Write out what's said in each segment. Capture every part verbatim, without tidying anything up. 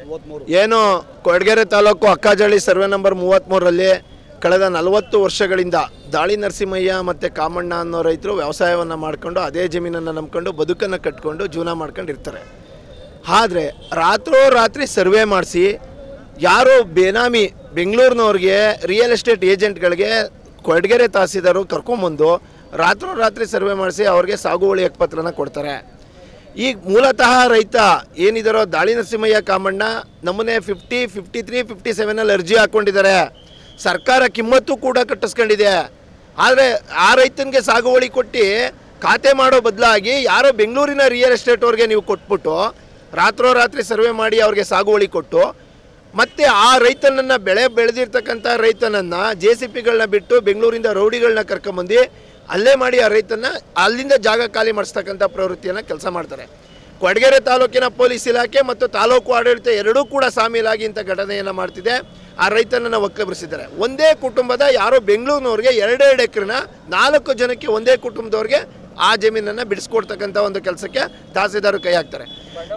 ಏನು Koratagere taluk Akkajalli survey number ಮೂವತ್ತ್ಮೂರರಲ್ಲಿ ಕಳೆದ ನಲವತ್ತು ವರ್ಷಗಳಿಂದ ದಾಳಿ ನರಸಿಂಹಯ್ಯ ಮತ್ತು ಕಾಮಣ್ಣ ಅನ್ನೋ ರೈತರು ವ್ಯವಸಾಯವನ್ನು ಮಾಡಿಕೊಂಡು ಅದೇ ಜಮೀನನ್ನು ನಂಬ್ಕೊಂಡು ಬದುಕನ್ನು ಕಟ್ಕೊಂಡು ಜೀವನ ಮಾಡ್ಕೊಂಡು ಇರ್ತಾರೆ. ಆದರೆ ರಾತ್ರೋರಾತ್ರಿ ಸರ್ವೆ ಮಾಡಿಸಿ ಯಾರೋ ಬೇನಾಮಿ ಬೆಂಗಳೂರಿನವ್ರಿಗೆ ರಿಯಲ್ ಎಸ್ಟೇಟ್ ಏಜೆಂಟ್ಗಳಿಗೆ ಕೊರಟಗೆರೆ ತಹಸೀಲ್ದಾರು ಕರ್ಕೊಂಬಂದು ರಾತ್ರೋರಾತ್ರಿ ಸರ್ವೆ ಮಾಡಿಸಿ ಅವ್ರಿಗೆ ಸಾಗುವಳಿ ಹಕ್ಕುಪತ್ರನ ಕೊಡ್ತಾರೆ. ಈಗ ಮೂಲತಃ ರೈತ ಏನಿದಾರೋ ದಾಳಿ ನರಸಿಂಹಯ್ಯ ಕಾಮಣ್ಣ ನಮ್ಮನೆ ಫಿಫ್ಟಿ ಫಿಫ್ಟಿ ತ್ರೀ ಫಿಫ್ಟಿ ಸೆವೆನಲ್ಲಿ ಅರ್ಜಿ ಹಾಕ್ಕೊಂಡಿದ್ದಾರೆ. ಸರ್ಕಾರ ಕಿಮ್ಮತ್ತು ಕೂಡ ಕಟ್ಟಿಸ್ಕೊಂಡಿದೆ. ಆದರೆ ಆ ರೈತನಿಗೆ ಸಾಗುವಳಿ ಕೊಟ್ಟು ಖಾತೆ ಮಾಡೋ ಬದಲಾಗಿ ಯಾರೋ ಬೆಂಗಳೂರಿನ ರಿಯಲ್ ಎಸ್ಟೇಟ್ ಅವ್ರಿಗೆ ನೀವು ಕೊಟ್ಬಿಟ್ಟು ರಾತ್ರೋರಾತ್ರಿ ಸರ್ವೆ ಮಾಡಿ ಅವ್ರಿಗೆ ಸಾಗುವಳಿ ಕೊಟ್ಟು ಮತ್ತು ಆ ರೈತನನ್ನು ಬೆಳೆ ಬೆಳೆದಿರ್ತಕ್ಕಂಥ ರೈತನನ್ನು ಜೆ ಸಿ ಪಿಗಳನ್ನ ಬಿಟ್ಟು ಬೆಂಗಳೂರಿಂದ ರೌಡಿಗಳನ್ನ ಕರ್ಕೊಂಬಂದು ಅಲ್ಲೇ ಮಾಡಿ ಆ ರೈತನ ಅಲ್ಲಿಂದ ಜಾಗ ಖಾಲಿ ಮಾಡಿಸ್ತಕ್ಕಂಥ ಪ್ರವೃತ್ತಿಯನ್ನು ಕೆಲಸ ಮಾಡ್ತಾರೆ. ಕೊರಟಗೆರೆ ತಾಲೂಕಿನ ಪೊಲೀಸ್ ಇಲಾಖೆ ಮತ್ತು ತಾಲೂಕು ಆಡಳಿತ ಎರಡೂ ಕೂಡ ಸಾಮೀಲಾಗಿ ಇಂಥ ಘಟನೆಯನ್ನು ಮಾಡ್ತಿದೆ. ಆ ರೈತನನ್ನು ಒಕ್ಕಲಿಸಿದ್ದಾರೆ. ಒಂದೇ ಕುಟುಂಬದ ಯಾರೋ ಬೆಂಗಳೂರಿನವ್ರಿಗೆ ಎರಡೆರಡು ಎಕರೆನ ನಾಲ್ಕು ಜನಕ್ಕೆ ಒಂದೇ ಕುಟುಂಬದವ್ರಿಗೆ ಆ ಜಮೀನನ್ನು ಬಿಡಿಸ್ಕೊಡ್ತಕ್ಕಂಥ ಒಂದು ಕೆಲಸಕ್ಕೆ ತಹಸೀಲ್ದಾರ್ ಕೈ ಹಾಕ್ತಾರೆ.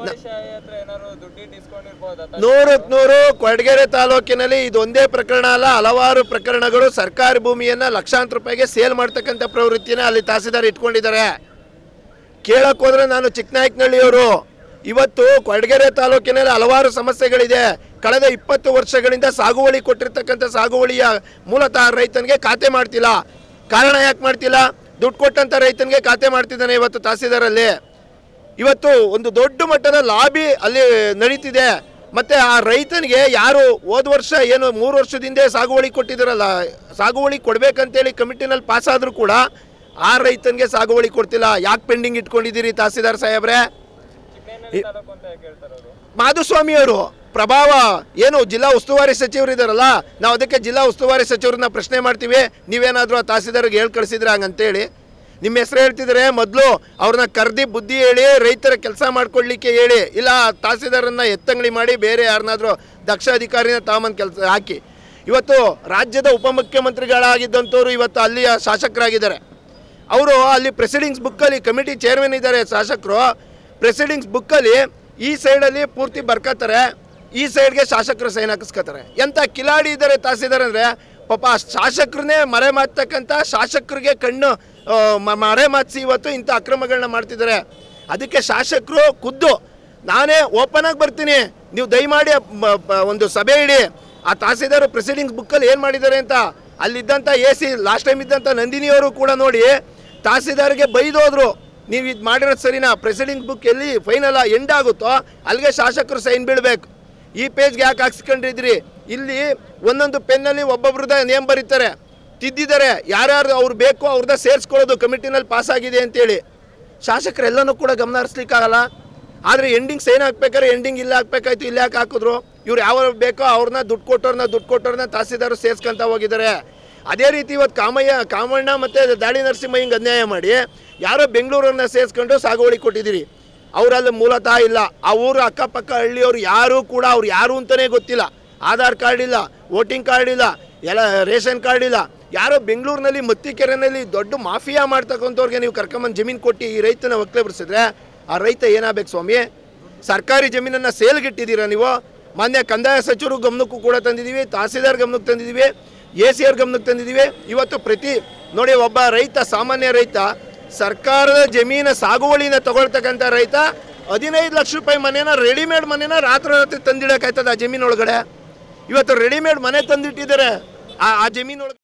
ನೂರಕ್ಕೆ ನೂರು ಕೊರಟಗೆರೆ ತಾಲೂಕಿನಲ್ಲಿ ಇದೊಂದೇ ಪ್ರಕರಣ ಅಲ್ಲ, ಹಲವಾರು ಪ್ರಕರಣಗಳು ಸರ್ಕಾರಿ ಭೂಮಿಯನ್ನು ಲಕ್ಷಾಂತರ ರೂಪಾಯಿಗೆ ಸೇಲ್ ಮಾಡ್ತಕ್ಕಂಥ ಪ್ರವೃತ್ತಿನ ಅಲ್ಲಿ ತಹಸೀಲ್ದಾರ್ ಇಟ್ಕೊಂಡಿದ್ದಾರೆ. ಕೇಳಕ್ಕೆ ಹೋದ್ರೆ ನಾನು ಚಿಕ್ಕನಾಯಕನಹಳ್ಳಿಯವರು. ಇವತ್ತು ಕೊರಟಗೆರೆ ತಾಲೂಕಿನಲ್ಲಿ ಹಲವಾರು ಸಮಸ್ಯೆಗಳಿದೆ. ಕಳೆದ ಇಪ್ಪತ್ತು ವರ್ಷಗಳಿಂದ ಸಾಗುವಳಿ ಕೊಟ್ಟಿರ್ತಕ್ಕಂಥ ಸಾಗುವಳಿಯ ಮೂಲತಃ ರೈತನಿಗೆ ಖಾತೆ ಮಾಡ್ತಿಲ್ಲ. ಕಾರಣ ಯಾಕೆ ಮಾಡ್ತಿಲ್ಲ? ದುಡ್ಡು ಕೊಟ್ಟಂಥ ರೈತನಿಗೆ ಖಾತೆ ಮಾಡ್ತಿದ್ದಾನೆ ಇವತ್ತು ತಹಸೀಲ್ದಾರಲ್ಲಿ. ಇವತ್ತು ಒಂದು ದೊಡ್ಡ ಮಟ್ಟದ ಲಾಬಿ ಅಲ್ಲಿ ನಡೀತಿದೆ. ಮತ್ತು ಆ ರೈತನಿಗೆ ಯಾರು ಹೋದ ವರ್ಷ ಏನು ಮೂರು ವರ್ಷದಿಂದ ಸಾಗುವಳಿ ಕೊಟ್ಟಿದ್ದಾರಲ್ಲ, ಸಾಗುವಳಿ ಕೊಡಬೇಕಂತೇಳಿ ಕಮಿಟಿನಲ್ಲಿ ಪಾಸಾದರೂ ಕೂಡ ಆ ರೈತನಿಗೆ ಸಾಗುವಳಿ ಕೊಡ್ತಿಲ್ಲ. ಯಾಕೆ ಪೆಂಡಿಂಗ್ ಇಟ್ಕೊಂಡಿದ್ದೀರಿ ತಹಸೀಲ್ದಾರ್ ಸಾಹೇಬ್ರೆ? ಮಾಧುಸ್ವಾಮಿಯವರು ಪ್ರಭಾವ ಏನು ಜಿಲ್ಲಾ ಉಸ್ತುವಾರಿ ಸಚಿವರು ಇದ್ದಾರಲ್ಲ, ನಾವು ಅದಕ್ಕೆ ಜಿಲ್ಲಾ ಉಸ್ತುವಾರಿ ಸಚಿವರನ್ನ ಪ್ರಶ್ನೆ ಮಾಡ್ತೀವಿ, ನೀವೇನಾದರೂ ಆ ತಹಸೀಲ್ದಾರ್ಗೆ ಹೇಳಿ ಕಳಿಸಿದ್ರೆ ಹಂಗಂತೇಳಿ. ನಿಮ್ಮ ಹೆಸರು ಹೇಳ್ತಿದ್ರೆ ಮೊದಲು ಅವ್ರನ್ನ ಕರೆದಿ ಬುದ್ಧಿ ಹೇಳಿ ರೈತರ ಕೆಲಸ ಮಾಡ್ಕೊಡ್ಲಿಕ್ಕೆ ಹೇಳಿ, ಇಲ್ಲ ತಹಸೀಲ್ದಾರನ್ನು ಎತ್ತಂಗಡಿ ಮಾಡಿ ಬೇರೆ ಯಾರನ್ನಾದರೂ ದಕ್ಷ ಅಧಿಕಾರಿನ ತಾಮನ್ ಕೆಲಸ ಹಾಕಿ. ಇವತ್ತು ರಾಜ್ಯದ ಉಪಮುಖ್ಯಮಂತ್ರಿಗಳಾಗಿದ್ದಂಥವ್ರು ಇವತ್ತು ಅಲ್ಲಿಯ ಶಾಸಕರಾಗಿದ್ದಾರೆ. ಅವರು ಅಲ್ಲಿ ಪ್ರೆಸಿಡಿಂಗ್ಸ್ ಬುಕ್ಕಲ್ಲಿ ಕಮಿಟಿ ಚೇರ್ಮನ್ ಇದ್ದಾರೆ ಶಾಸಕರು. ಪ್ರೆಸಿಡಿಂಗ್ಸ್ ಬುಕ್ಕಲ್ಲಿ ಈ ಸೈಡಲ್ಲಿ ಪೂರ್ತಿ ಬರ್ಕೋತಾರೆ, ಈ ಸೈಡ್ಗೆ ಶಾಸಕರು ಸೈನ್ ಹಾಕಿಸ್ಕೋತಾರೆ. ಎಂಥ ಕಿಲಾಡಿ ಇದ್ದಾರೆ ತಹಸೀಲ್ದಾರ್ ಅಂದರೆ. ಪಾಪ ಶಾಸಕರನ್ನೇ ಮರೆ ಮಾರ್ತಕ್ಕಂಥ ಶಾಸಕರಿಗೆ ಕಣ್ಣು ಮರೆ ಮಾತಿಸಿ ಇವತ್ತು ಇಂಥ ಅಕ್ರಮಗಳನ್ನ ಮಾಡ್ತಿದ್ದಾರೆ. ಅದಕ್ಕೆ ಶಾಸಕರು ಖುದ್ದು ನಾನೇ ಓಪನ್ ಆಗಿ ಬರ್ತೀನಿ, ನೀವು ದಯಮಾಡಿ ಒಂದು ಸಭೆ ಇಡಿ. ಆ ತಹಸೀಲ್ದಾರ್ ಪ್ರೆಸಿಡಿಂಗ್ಸ್ ಬುಕ್ಕಲ್ಲಿ ಏನು ಮಾಡಿದ್ದಾರೆ ಅಂತ ಅಲ್ಲಿದ್ದಂಥ ಎ ಸಿ ಲಾಸ್ಟ್ ಟೈಮ್ ಇದ್ದಂಥ ನಂದಿನಿಯವರು ಕೂಡ ನೋಡಿ ತಹಸೀಲ್ದಾರ್ಗೆ ಬೈದೋದ್ರು, ನೀವು ಇದು ಮಾಡಿರೋದು ಸರಿನಾ? ಪ್ರೆಸಿಡಿಂಗ್ ಬುಕ್ ಎಲ್ಲಿ ಫೈನಲ್ ಎಂಡ್ ಆಗುತ್ತೋ ಅಲ್ಲಿಗೆ ಶಾಸಕರು ಸೈನ್ ಬೀಳಬೇಕು. ಈ ಪೇಜ್ಗೆ ಯಾಕೆ ಹಾಕ್ಸ್ಕೊಂಡಿದ್ರಿ? ಇಲ್ಲಿ ಒಂದೊಂದು ಪೆನ್ನಲ್ಲಿ ಒಬ್ಬೊಬ್ರದ ನೇಮ್ ಬರೀತಾರೆ, ತಿದ್ದಿದ್ದಾರೆ. ಯಾರ್ಯಾರು ಅವ್ರು ಬೇಕೋ ಅವ್ರದ್ದು ಸೇರಿಸ್ಕೊಳ್ಳೋದು ಕಮಿಟಿನಲ್ಲಿ ಪಾಸಾಗಿದೆ ಅಂತೇಳಿ. ಶಾಸಕರೆಲ್ಲನೂ ಕೂಡ ಗಮನ ಹರಿಸ್ಲಿಕ್ಕಾಗಲ್ಲ. ಆದರೆ ಎಂಡಿಂಗ್ ಸೈನ್ ಹಾಕ್ಬೇಕಾದ್ರೆ ಎಂಡಿಂಗ್ ಇಲ್ಲ ಹಾಕ್ಬೇಕಾಯ್ತು, ಇಲ್ಲಿ ಯಾಕೆ ಹಾಕಿದ್ರು? ಇವ್ರು ಯಾವ ಬೇಕೋ ಅವ್ರನ್ನ ದುಡ್ಡು ಕೊಟ್ಟವ್ರನ್ನ ದುಡ್ಡು ಕೊಟ್ಟವ್ರನ್ನ ತಹಸೀಲ್ದಾರು ಸೇರಿಸ್ಕೊಂತ ಹೋಗಿದ್ದಾರೆ. ಅದೇ ರೀತಿ ಇವತ್ತು ಕಾಮಯ್ಯ ಕಾಮಣ್ಣ ಮತ್ತು ದಾಳಿ ನರಸಿಂಹಯ್ಯಂಗೆ ಅನ್ಯಾಯ ಮಾಡಿ ಯಾರೋ ಬೆಂಗಳೂರನ್ನ ಸೇರಿಸ್ಕೊಂಡು ಸಾಗುವಳಿ ಕೊಟ್ಟಿದ್ದೀರಿ. ಅವರಲ್ಲಿ ಮೂಲತಃ ಇಲ್ಲ. ಆ ಊರು ಅಕ್ಕಪಕ್ಕ ಹಳ್ಳಿಯವರು ಯಾರೂ ಕೂಡ ಅವ್ರು ಯಾರು ಅಂತಲೇ ಗೊತ್ತಿಲ್ಲ. ಆಧಾರ್ ಕಾರ್ಡ್ ಇಲ್ಲ, ವೋಟಿಂಗ್ ಕಾರ್ಡ್ ಇಲ್ಲ, ಎಲ್ಲ ರೇಷನ್ ಕಾರ್ಡ್ ಇಲ್ಲ. ಯಾರೋ ಬೆಂಗಳೂರಿನಲ್ಲಿ ಮತ್ತಿಕೆರೆನಲ್ಲಿ ದೊಡ್ಡ ಮಾಫಿಯಾ ಮಾಡ್ತಕ್ಕಂಥವ್ರಿಗೆ ನೀವು ಕರ್ಕೊಂಬಂದು ಜಮೀನು ಕೊಟ್ಟು ಈ ರೈತನ ಒಕ್ಕಲೆಬ್ರಿಸಿದ್ರೆ ಆ ರೈತ ಏನಾಗಬೇಕು ಸ್ವಾಮಿ? ಸರ್ಕಾರಿ ಜಮೀನನ್ನು ಸೇಲ್ಗಿಟ್ಟಿದ್ದೀರಾ ನೀವು. ಮಾನ್ಯ ಕಂದಾಯ ಸಚಿವರು ಗಮನಕ್ಕೂ ಕೂಡ ತಂದಿದ್ದೀವಿ, ತಹಸೀಲ್ದಾರ್ ಗಮನಕ್ಕೆ ತಂದಿದ್ದೀವಿ, ಎ ಸಿ ಆರ್ ಗಮನಕ್ಕೆ ತಂದಿದ್ದೀವಿ. ಇವತ್ತು ಪ್ರತಿ ನೋಡಿ ಒಬ್ಬ ರೈತ, ಸಾಮಾನ್ಯ ರೈತ ಸರ್ಕಾರದ ಜಮೀನ ಸಾಗುವಳಿನ ತಗೊಳ್ತಕ್ಕಂಥ ರೈತ ಹದಿನೈದು ಲಕ್ಷ ರೂಪಾಯಿ ಮನೇನ ರೆಡಿಮೇಡ್ ಮನೇನ ರಾತ್ರಿ ರಾತ್ರಿ ತಂದಿಡೋಕ್ಕಾಯ್ತದ ಆ ಜಮೀನೊಳಗಡೆ. ಇವತ್ತು ರೆಡಿಮೇಡ್ ಮನೆ ತಂದಿಟ್ಟಿದ್ದಾರೆ ಆ ಜಮೀನೊಳಗೆ.